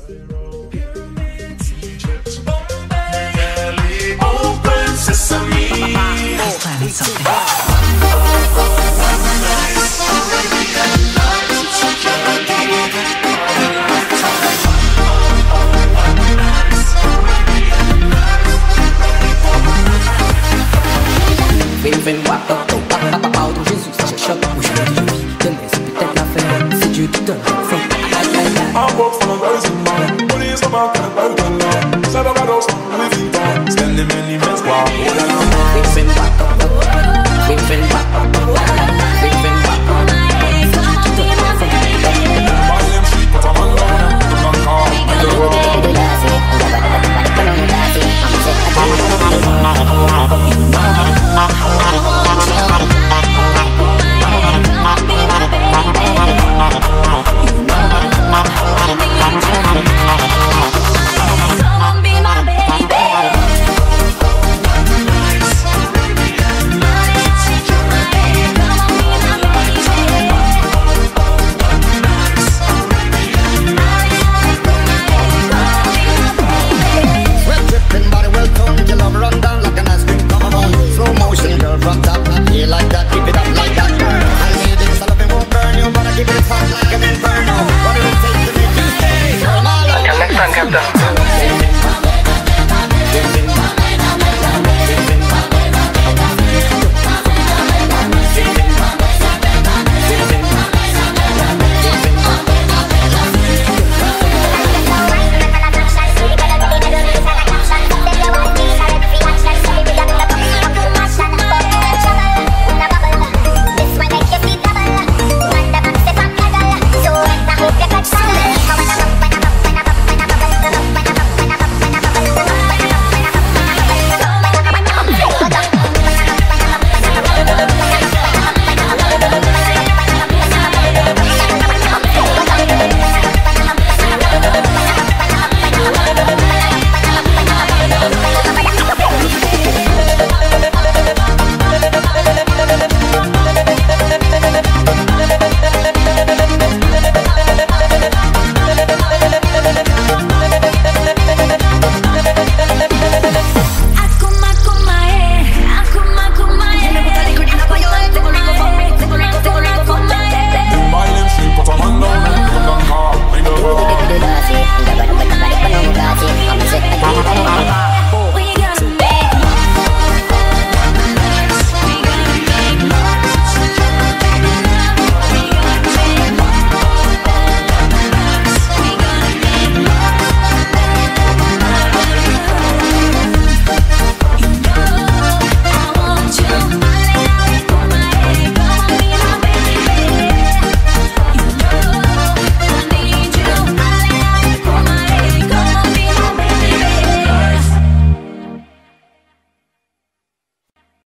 Open sesame. He's planning something. Fais moi pardon Jésus, si j'échappe aujourd'hui je vis, demain c'est peut-être la fin. Si Dieu te donne faim, aïe aïe aïe. I walk from a rising man, money is about to go down. Never got us,